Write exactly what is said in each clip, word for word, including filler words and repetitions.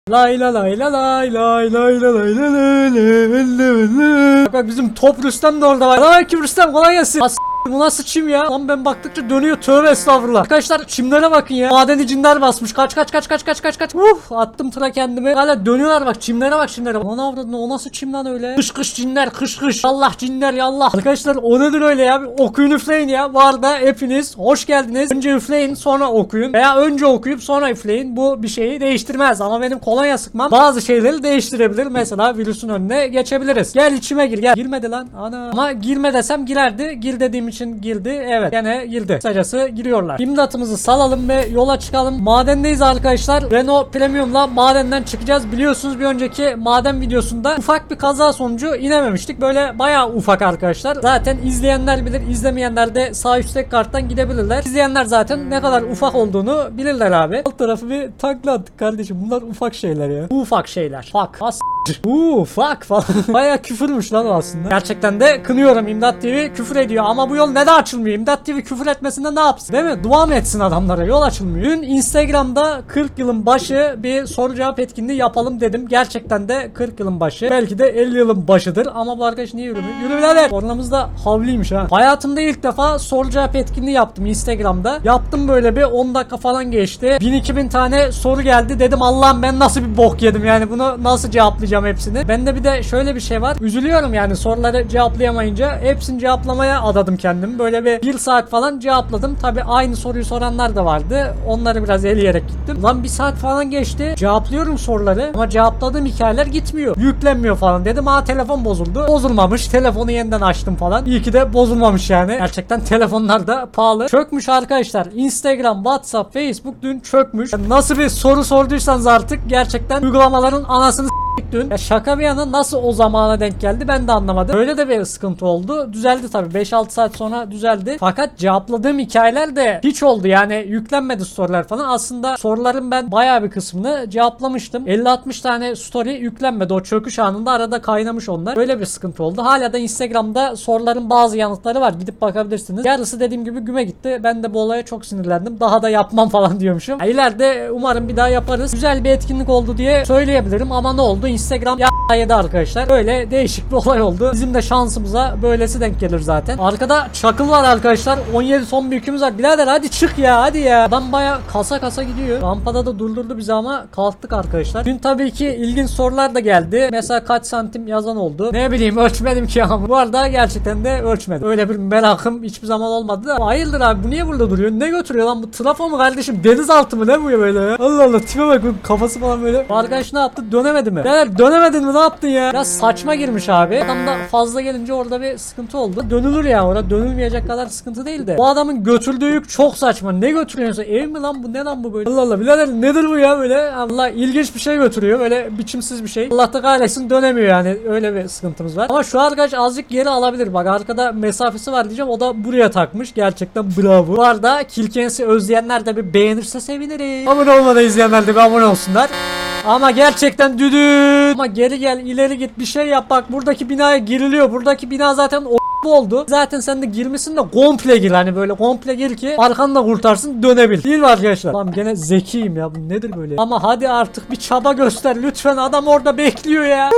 Lay la lay la lay lay lay la lay la lay lay. Bak bak bizim top Rüstem de orada var. Aleyküm Rüstem, kolay gelsin. As bu nasıl çim ya? Lan ben baktıkça dönüyor, tövbe estağfurullah. Arkadaşlar çimlere bakın ya. Madeni cinler basmış. Kaç kaç kaç kaç kaç kaç kaç. Uf, attım tıra kendimi. Hala dönüyorlar bak, çimlere bak çimlere. Ona avradın, o nasıl çim lan öyle? Kış kış cinler, kış kış. Allah cinler ya Allah. Arkadaşlar o nedir öyle ya? Bir okuyun üfleyin ya. Bu arada hepiniz hoş geldiniz. Önce üfleyin sonra okuyun. Veya önce okuyup sonra üfleyin. Bu bir şeyi değiştirmez ama benim kolonya sıkmam bazı şeyleri değiştirebilir. Mesela virüsün önüne geçebiliriz. Gel içime gir gel. Girmedi lan. Ana. Ama girme desem girerdi. Gir dediğim için girdi. Evet. Gene girdi. Kısacası giriyorlar. İmdatımızı salalım ve yola çıkalım. Madendeyiz arkadaşlar. Renault Premium'la madenden çıkacağız. Biliyorsunuz bir önceki maden videosunda ufak bir kaza sonucu inememiştik. Böyle bayağı ufak arkadaşlar. Zaten izleyenler bilir. İzlemeyenler de sağ üstteki karttan gidebilirler. İzleyenler zaten ne kadar ufak olduğunu bilirler abi. Alt tarafı bir takla attık kardeşim. Bunlar ufak şeyler ya. Ufak şeyler. Fuck. As Uuu fuck falan. Bayağı küfürmüş lan o aslında. Gerçekten de kınıyorum, İmdat T V küfür ediyor ama bu yol neden açılmıyor? İmdat T V küfür etmesinde ne yapsın? Değil mi? Dua mı etsin adamlara? Yol açılmıyor. Dün Instagram'da kırk yılın başı bir soru cevap etkinliği yapalım dedim. Gerçekten de kırk yılın başı. Belki de elli yılın başıdır ama bu arkadaş niye yürümüyor? Yürü birader. Kornamız da havlıymış ha. Hayatımda ilk defa soru cevap etkinliği yaptım Instagram'da. Yaptım böyle bir on dakika falan geçti. bin iki bin tane soru geldi. Dedim Allah'ım ben nasıl bir bok yedim yani, bunu nasıl cevaplayacağım hepsini. Bende bir de şöyle bir şey var. Üzülüyorum yani soruları cevaplayamayınca. Hepsini cevaplamaya adadım kendimi. Böyle bir bir saat falan cevapladım. Tabi aynı soruyu soranlar da vardı. Onları biraz eleyerek gittim. Lan bir saat falan geçti. Cevaplıyorum soruları ama cevapladığım hikayeler gitmiyor. Yüklenmiyor falan. Dedim ha telefon bozuldu. Bozulmamış. Telefonu yeniden açtım falan. İyi ki de bozulmamış yani. Gerçekten telefonlar da pahalı. Çökmüş arkadaşlar. Instagram, WhatsApp, Facebook dün çökmüş. Yani nasıl bir soru sorduysanız artık gerçekten uygulamaların anasını dün. Ya şaka bir yana nasıl o zamana denk geldi ben de anlamadım. Öyle de bir sıkıntı oldu. Düzeldi tabii. beş altı saat sonra düzeldi. Fakat cevapladığım hikayeler de hiç oldu. Yani yüklenmedi sorular falan. Aslında soruların ben bayağı bir kısmını cevaplamıştım. elli altmış tane story yüklenmedi. O çöküş anında arada kaynamış onlar. Böyle bir sıkıntı oldu. Hala da Instagram'da soruların bazı yanıtları var. Gidip bakabilirsiniz. Yarısı dediğim gibi güme gitti. Ben de bu olaya çok sinirlendim. Daha da yapmam falan diyormuşum. Ya ileride umarım bir daha yaparız. Güzel bir etkinlik oldu diye söyleyebilirim ama ne oldu? Instagram ya yedi arkadaşlar. Böyle değişik bir olay oldu. Bizim de şansımıza böylesi denk gelir zaten. Arkada çakıl var arkadaşlar. on yedi son bir yükümüz var. Birader hadi çık ya hadi ya. Adam baya kasa kasa gidiyor. Rampada da durdurdu bizi ama kalktık arkadaşlar. Dün tabii ki ilginç sorular da geldi. Mesela kaç santim yazan oldu. Ne bileyim ölçmedim ki ama. Bu arada gerçekten de ölçmedim. Öyle bir merakım hiçbir zaman olmadı da. Hayırdır abi bu niye burada duruyor? Ne götürüyor lan bu? Trafo mu kardeşim? Denizaltı mı? Ne bu ya böyle? Allah Allah tipe bak kafası falan böyle. Arkadaş ne yaptı? Dönemedi mi? Birader dönemedin mi? Ne yaptın ya? Biraz saçma girmiş abi. Adam da fazla gelince orada bir sıkıntı oldu. Dönülür ya orada. Dönülmeyecek kadar sıkıntı değil de. Bu adamın götürdüğü yük çok saçma. Ne götürüyorsun? Ev mi lan bu? Ne lan bu böyle? Allah Allah. Birader nedir bu ya böyle? Allah ilginç bir şey götürüyor. Böyle biçimsiz bir şey. Allah da kahretsin dönemiyor yani. Öyle bir sıkıntımız var. Ama şu arkadaş azıcık geri alabilir. Bak arkada mesafesi var diyeceğim. O da buraya takmış. Gerçekten bravo. Bu arada Kilkensi özleyenler de bir beğenirse sevinirim. Abone olmadan izleyenler de bir abone olsunlar. Ama gerçekten düdüğün. Ama geri gel ileri git bir şey yap bak buradaki binaya giriliyor. Buradaki bina zaten o oldu. Zaten sen de girmişsin de komple gir hani böyle komple gir ki arkanı da kurtarsın dönebil. Değil mi arkadaşlar? Tamam gene zekiyim ya bu nedir böyle? Ama hadi artık bir çaba göster lütfen adam orada bekliyor ya.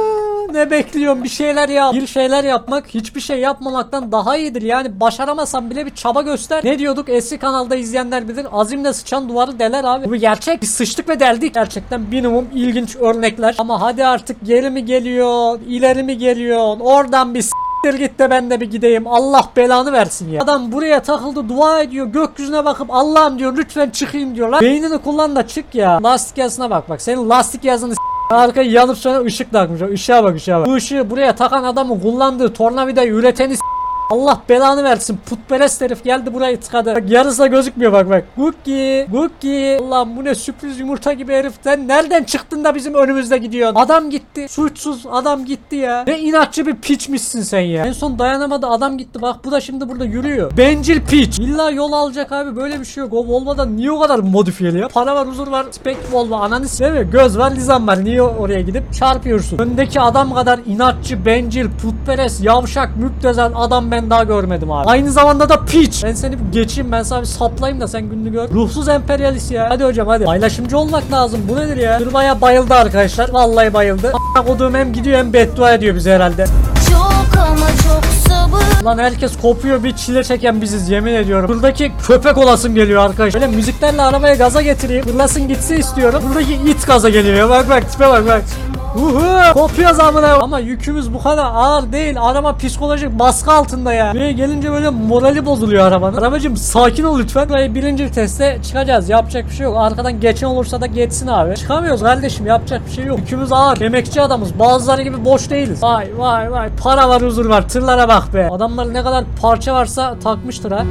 Ne bekliyorum bir şeyler yap. Bir şeyler yapmak hiçbir şey yapmamaktan daha iyidir. Yani başaramasam bile bir çaba göster. Ne diyorduk eski kanalda izleyenler bilir. Azimle sıçan duvarı deler abi. Bu bir gerçek. Biz sıçtık ve deldik. Gerçekten minimum ilginç örnekler. Ama hadi artık geri mi geliyor? İleri mi geliyor? Oradan bir s**tir git de ben de bir gideyim. Allah belanı versin ya. Adam buraya takıldı dua ediyor. Gökyüzüne bakıp Allah'ım diyor lütfen çıkayım diyor. Lan beynini kullan da çık ya. Lastik yazısına bak bak. Senin lastik yazını arkaya yanıp sonra ışık takmış. Işığa bak ışığa bak. Bu ışığı buraya takan adamın kullandığı tornavidayı üreteni Allah belanı versin. Putperest herif geldi burayı tıkadı. Bak yarısı da gözükmüyor bak bak. Cookie. Cookie. Allah'ım bu ne sürpriz yumurta gibi herif. Sen nereden çıktın da bizim önümüzde gidiyorsun? Adam gitti. Suçsuz adam gitti ya. Ne inatçı bir piçmişsin sen ya. En son dayanamadı adam gitti. Bak bu da şimdi burada yürüyor. Bencil piç. İlla yol alacak abi. Böyle bir şey yok. O Volvo'dan niye o kadar modifiyeli ya? Para var huzur var. Spek Volvo ananı değil mi? Göz var lizan var. Niye oraya gidip çarpıyorsun? Öndeki adam kadar inatçı, bencil, putperest, yavşak, müptezel adam ben ben daha görmedim abi. Aynı zamanda da piç. Ben seni bir geçeyim, ben sana bir saplayayım da sen gününü gör. Ruhsuz emperyalist ya. Hadi hocam hadi. Paylaşımcı olmak lazım. Bu nedir ya? Kırbaya bayıldı arkadaşlar. Vallahi bayıldı. A**a koduğum hem gidiyor hem beddua ediyor bize herhalde. Çok ama çok sabır. Lan herkes kopuyor, bir çile çeken biziz yemin ediyorum. Buradaki köpek olasım geliyor arkadaş. Böyle müziklerle arabaya gaza getireyim. Fırlasın gitsin istiyorum. Buradaki it gaza geliyor. Bak bak tipe bak bak. Uhu, kopuyor zamına. Ama yükümüz bu kadar ağır değil. Araba psikolojik baskı altında ya. Buraya gelince böyle morali bozuluyor arabanın. Arabacım sakin ol lütfen. Burayı birinci teste çıkacağız. Yapacak bir şey yok. Arkadan geçen olursa da geçsin abi. Çıkamıyoruz kardeşim, yapacak bir şey yok. Yükümüz ağır. Emekçi adamız. Bazıları gibi boş değiliz. Vay vay vay. Para var, huzur var. Tırlara bak be. Adamlar ne kadar parça varsa takmıştır ha.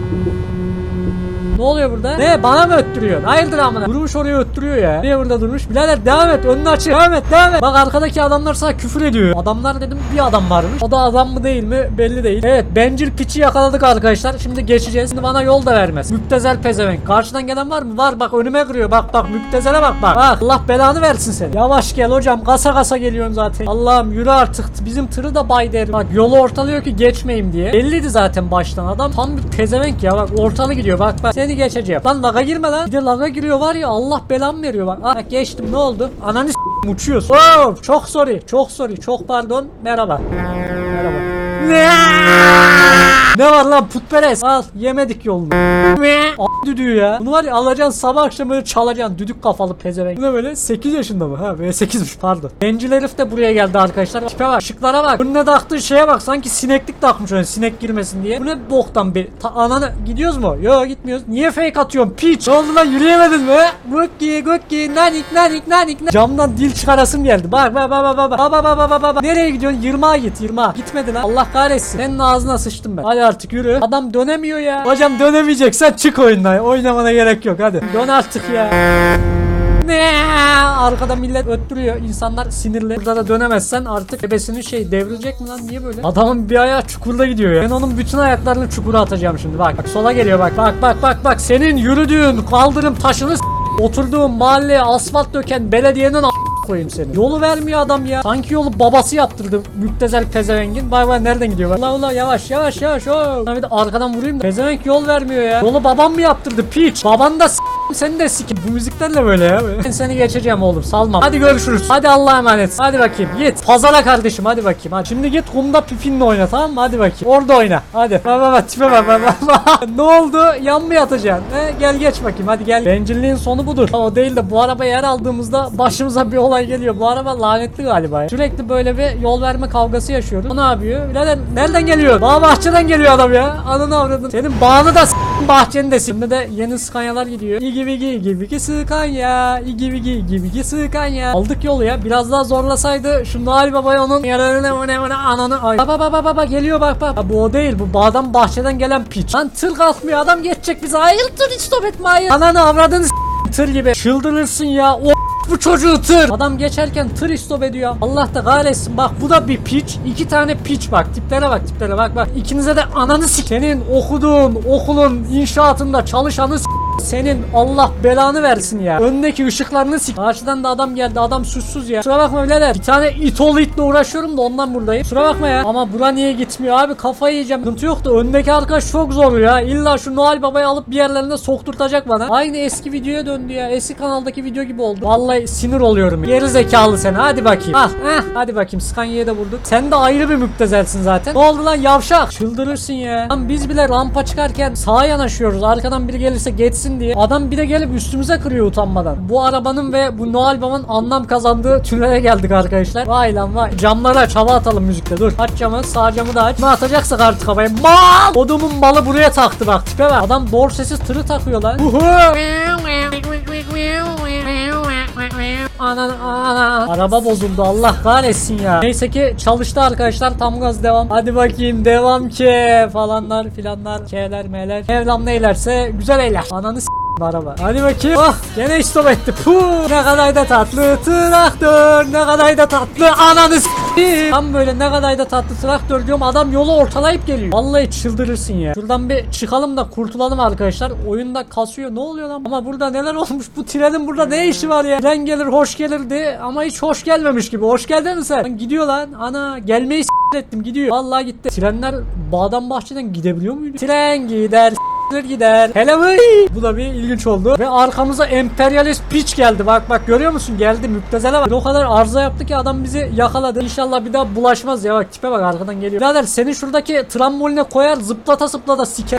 Ne oluyor burada? Ne? Bana mı öttürüyorsun? Hayırdır amına? Durmuş oraya öttürüyor ya. Niye burada durmuş? Birader devam et. Önünü açık. Devam et. Devam et. Bak arkadaki adamlar sana küfür ediyor. Adamlar dedim, bir adam varmış. O da adam mı değil mi? Belli değil. Evet. Bencil piçi yakaladık arkadaşlar. Şimdi geçeceğiz. Şimdi bana yol da vermez. Müptezel pezevenk. Karşıdan gelen var mı? Var. Bak önüme kırıyor. Bak bak. Müptezele bak bak. Bak. Allah belanı versin seni. Yavaş gel hocam. Kasa kasa geliyorsun zaten. Allah'ım yürü artık. Bizim tırı da bay der. Bak yolu ortalıyor ki geçmeyeyim diye. Belliydi zaten baştan. Adam tam bir pezevenk ya. Bak ortalı gidiyor. Bak bak. Seni geçeceğim. Lan laga girme lan. Bir de laga giriyor var ya, Allah belamı veriyor bak. Ah geçtim, ne oldu? Ananı s***im uçuyorsun. Oh, çok sorry. Çok sorry. Çok pardon. Merhaba. Merhaba. Ne? Ne var lan putperest? Al yemedik yolunu. A** düdüğü ya. Bunu var ya alacaksın sabah akşam böyle çalacaksın. Düdük kafalı pezevenk. Bu da böyle sekiz yaşında mı? Ha böyle sekizmiş pardon. Bencil herif de buraya geldi arkadaşlar. Tipe bak, ışıklara bak. Önüne taktığı şeye bak, sanki sineklik takmış öyle, sinek girmesin diye. Bu ne boktan bir. Ta ananı gidiyoruz mu? Yok gitmiyoruz. Niye fake atıyorsun piç? Ne oldu lan, yürüyemedin mi? Gokki gokki nanik nanik nanik nanik. Camdan dil çıkarasım geldi. Bak bak bak bak bak bak bak bak bak bak. Nereye gidiyorsun? yirmiye git yirmiye. Gitmedi lan. Allah kahretsin. Senin ağzına sıçtım ben. Hadi artık yürü. Adam dönemiyor ya. Hocam dönemeyeceksen çık oyundan. Oynamana gerek yok hadi. Dön artık ya. Ne? Arkada millet öttürüyor. İnsanlar sinirli. Burada da dönemezsen artık ebesinin şey devrilecek mi lan? Niye böyle? Adamın bir ayağı çukurda gidiyor ya. Ben onun bütün ayaklarını çukura atacağım şimdi. Bak, bak sola geliyor bak. Bak bak bak bak. Senin yürüdüğün kaldırım taşını s- oturduğun mahalleye asfalt döken belediyenin a- koyayım seni. Yolu vermiyor adam ya. Sanki yolu babası yaptırdı. Müptezel pezevengin. Bay bay nereden gidiyor bak. Ula ula yavaş yavaş yavaş. Oh. Bir de arkadan vurayım da. Pezevenk yol vermiyor ya. Yolu babam mı yaptırdı piç? Baban da s- seni de sikim. Bu müziklerle böyle ya. Ben seni geçeceğim oğlum. Salmam. Hadi görüşürüz. Hadi Allah'a emanet. Hadi bakayım. Git. Pazara kardeşim. Hadi bakayım. Hadi. Şimdi git kumda pifinle oyna, tamam mı? Hadi bakayım. Orada oyna. Hadi. Bak bak bak. Tipe bak bak bak. Ne oldu? Yan mı yatacaksın? He? Gel geç bakayım. Hadi gel. Bencilliğin sonu budur. O değil de bu arabayı her aldığımızda başımıza bir olay geliyor. Bu araba lanetli galiba ya. Sürekli böyle bir yol verme kavgası yaşıyoruz. O ne yapıyor? Birader nereden geliyor? Bağ bahçeden geliyor adam ya. Ananı avradın. Senin bağını da s***, bahçeni de s***. Şimdi de yeni Scania'lar gidiyor. İgi vigi igi vigi Scania. İgi vigi igi vigi Scania. Aldık yolu ya. Biraz daha zorlasaydı şu Noel Baba'ya onun yararını ananı ay. Baba baba baba geliyor bak bak. Ha, bu o değil. Bu bağdan bahçeden gelen piç. Lan tır kalkmıyor. Adam geçecek bize. Hayır tır hiç stop etme hayır. Ananı avradını s***, tır gibi. Çıldırırsın ya. O bu çocuğu tır. Adam geçerken tır istop ediyor. Allah da kahretsin. Bak bu da bir piç. İki tane piç bak. Tiplere bak tiplere bak bak. İkinize de ananı s**. Senin okuduğun okulun inşaatında çalışanı s**. Senin Allah belanı versin ya. Öndeki ışıklarını s**. Karşıdan da adam geldi. Adam suçsuz ya. Kusura bakma birader. Bir tane it oğlu itle uğraşıyorum da ondan buradayım. Kusura bakma ya. Ama bura niye gitmiyor abi? Kafayı yiyeceğim. Sıkıntı yok da öndeki arkadaş çok zor ya. İlla şu Noel Baba'yı alıp bir yerlerine sokturtacak bana. Aynı eski videoya döndü ya. Eski kanaldaki video gibi oldu. Vallahi sinir oluyorum ya. Geri zekalı sen. Hadi bakayım. Ah, eh. Hadi bakayım. Scania'ya da vurduk. Sen de ayrı bir müptezelsin zaten. Ne oldu lan yavşak? Çıldırırsın ya. Lan biz bile rampa çıkarken sağa yanaşıyoruz. Arkadan biri gelirse geçsin diye. Adam bir de gelip üstümüze kırıyor utanmadan. Bu arabanın ve bu Noel Baba'nın anlam kazandığı tünele geldik arkadaşlar. Vay lan vay. Camları aç. Hava atalım müzikle. Dur. Aç camı. Sağ camı da aç. Ne atacaksak artık havaya. Mal! Odumun malı buraya taktı bak. Tipe bak. Adam borsesiz tırı takıyor lan. Uhu. Anan anan. Araba bozuldu Allah kahretsin ya. Neyse ki çalıştı arkadaşlar, tam gaz devam. Hadi bakayım devam ke falanlar filanlar keler meler. Evlam neylerse güzel eyler. Ananı s*** araba. Hadi bakayım. Oh gene stop etti. Puh ne kadar da tatlı traktör, ne kadar da tatlı ananı s***. Tam böyle ne kadar da tatlı traktör diyorum, adam yolu ortalayıp geliyor. Vallahi çıldırırsın ya. Şuradan bir çıkalım da kurtulalım arkadaşlar. Oyunda kasıyor. Ne oluyor lan? Ama burada neler olmuş? Bu trenin burada ne işi var ya? Tren gelir hoş gelirdi ama hiç hoş gelmemiş gibi. Hoş geldin mi sen? Lan gidiyor lan. Ana gelmeyi s***. ettim gidiyor. Vallahi gitti. Trenler Badembaşçı'dan gidebiliyor muydu? Tren gider gider. Hele vay. Bu da bir ilginç oldu. Ve arkamıza emperyalist piç geldi. Bak bak görüyor musun? Geldi müptezele bak. O kadar arıza yaptı ki adam bizi yakaladı. İnşallah bir daha bulaşmaz ya. Bak tipe bak arkadan geliyor. Birader seni şuradaki tramboline koyar zıplata zıplata siker.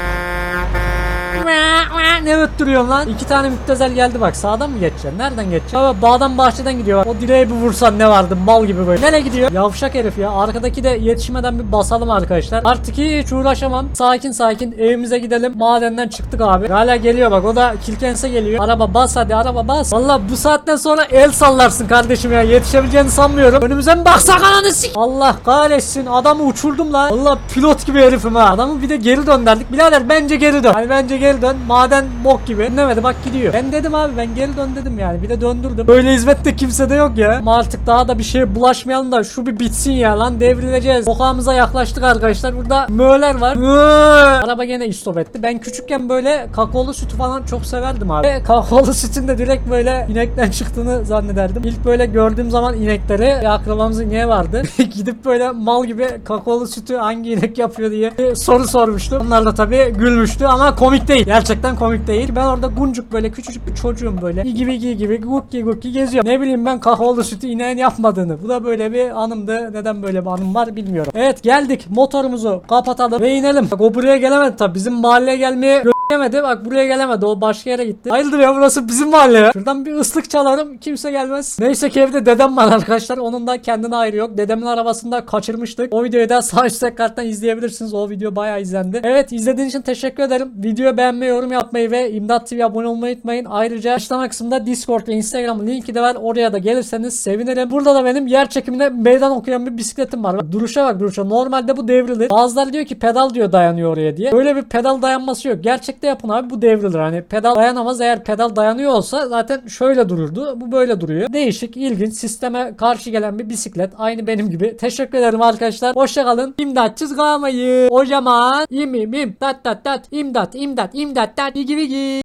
Ne öttürüyorsun lan? İki tane müptezel geldi bak. Sağdan mı geçeceksin? Nereden geçeceksin? Baba bağdan bahçeden gidiyor bak. O direğe bir vursan ne vardı? Mal gibi böyle. Nereye gidiyor? Yavşak herif ya. Arkadaki de yetişmeden bir basalım arkadaşlar. Artık hiç uğraşamam. Sakin sakin evimize gidelim. Madenden çıktık abi. Hala geliyor bak. O da Kilkens'e geliyor. Araba bas hadi araba bas. Valla bu saatten sonra el sallarsın kardeşim ya. Yetişebileceğini sanmıyorum. Önümüze mi baksak ananı sik. Allah kahretsin. Adamı uçurdum lan. Valla pilot gibi herifim ha. Adamı bir de geri döndürdük. Birader bence geri dön. Hani bence geri dön. Maden bok gibi. Dinlemedi bak gidiyor. Ben dedim abi ben geri dön dedim yani. Bir de döndürdüm. Böyle hizmette kimse de yok ya. Ama artık daha da bir şeye bulaşmayalım da şu bir bitsin ya lan devrileceğiz. Sokağımıza yaklaştık arkadaşlar. Burada möğler var. Möğ. Araba gene istop etti. Ben küçükken böyle kakaolu sütü falan çok severdim abi. Ve kakaolu sütün de direkt böyle inekten çıktığını zannederdim. İlk böyle gördüğüm zaman inekleri bir akrabamızın ineği vardı. Gidip böyle mal gibi kakaolu sütü hangi inek yapıyor diye bir soru sormuştum. Onlar da tabii gülmüştü ama komik değil. Gerçekten komik değil. Ben orada guncuk böyle küçücük bir çocuğum böyle. İyi gibi iyi gibi gukki gukki geziyorum. Ne bileyim ben kakaolu sütü ineğin yapmadığını. Bu da böyle bir anımdı. Neden böyle bir anım var bilmiyorum. Evet geldik. Motorumuzu kapatalım ve inelim. Bak o buraya gelemedi tabii. Bizim mahalleye gelmeye Yemedi bak buraya gelemedi o başka yere gitti. Hayırdır ya burası bizim mahalle ya. Şuradan bir ıslık çalarım kimse gelmez. Neyse ki evde dedem var arkadaşlar. Onun da kendine ayrı yok. Dedemin arabasında kaçırmıştık. O videoyu da sağ üstte karttan izleyebilirsiniz. O video bayağı izlendi. Evet izlediğiniz için teşekkür ederim. Videoyu beğenmeyi, yorum yapmayı ve İmdat T V'ye abone olmayı unutmayın. Ayrıca açıklama kısmında Discord ve Instagram linki de var. Oraya da gelirseniz sevinirim. Burada da benim yer çekimine meydan okuyan bir bisikletim var. Bak duruşa bak duruşa. Normalde bu devrilir. Bazıları diyor ki pedal diyor dayanıyor oraya diye. Böyle bir pedal dayanması yok. Gerçek de yapın abi bu devrilir. Hani pedal dayanamaz. Eğer pedal dayanıyor olsa zaten şöyle dururdu. Bu böyle duruyor. Değişik, ilginç, sisteme karşı gelen bir bisiklet. Aynı benim gibi. Teşekkür ederim arkadaşlar. Hoşçakalın. İmdatsız kalmayın. O zaman im im im tat tat tat imdat imdat imdat tat vigi vigi.